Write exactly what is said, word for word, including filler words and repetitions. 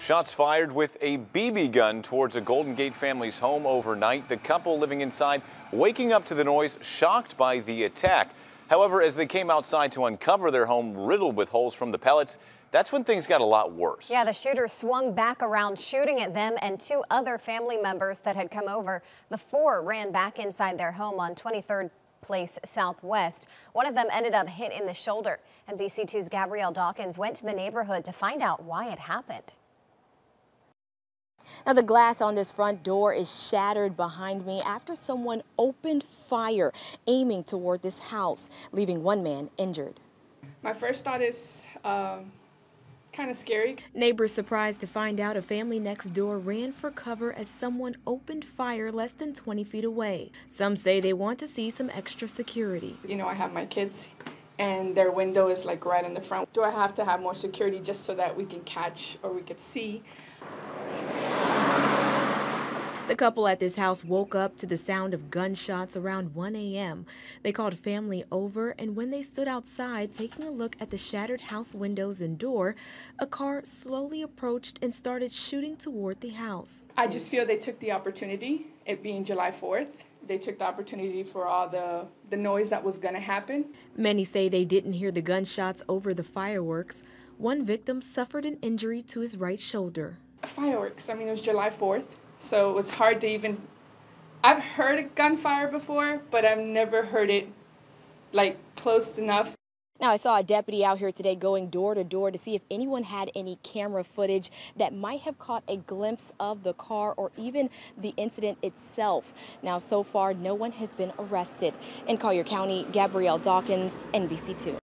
Shots fired with a B B gun towards a Golden Gate family's home overnight. The couple living inside waking up to the noise, shocked by the attack. However, as they came outside to uncover their home riddled with holes from the pellets, that's when things got a lot worse. Yeah, the shooter swung back around, shooting at them and two other family members that had come over. The four ran back inside their home on twenty-third Place Southwest. One of them ended up hit in the shoulder. N B C two's Gabrielle Dawkins went to the neighborhood to find out why it happened. Now, the glass on this front door is shattered behind me after someone opened fire aiming toward this house, leaving one man injured. My first thought is um, kind of scary. Neighbors surprised to find out a family next door ran for cover as someone opened fire less than twenty feet away. Some say they want to see some extra security. You know, I have my kids and their window is like right in the front. Do I have to have more security just so that we can catch or we could see? The couple at this house woke up to the sound of gunshots around one A M They called family over, and when they stood outside taking a look at the shattered house windows and door, a car slowly approached and started shooting toward the house. I just feel they took the opportunity, it being July fourth. They took the opportunity for all the, the noise that was going to happen. Many say they didn't hear the gunshots over the fireworks. One victim suffered an injury to his right shoulder. Fireworks, I mean, it was July fourth. So it was hard to even, I've heard a gunfire before, but I've never heard it like close enough. Now, I saw a deputy out here today going door to door to see if anyone had any camera footage that might have caught a glimpse of the car or even the incident itself. Now, so far, no one has been arrested. In Collier County, Gabrielle Dawkins, N B C two.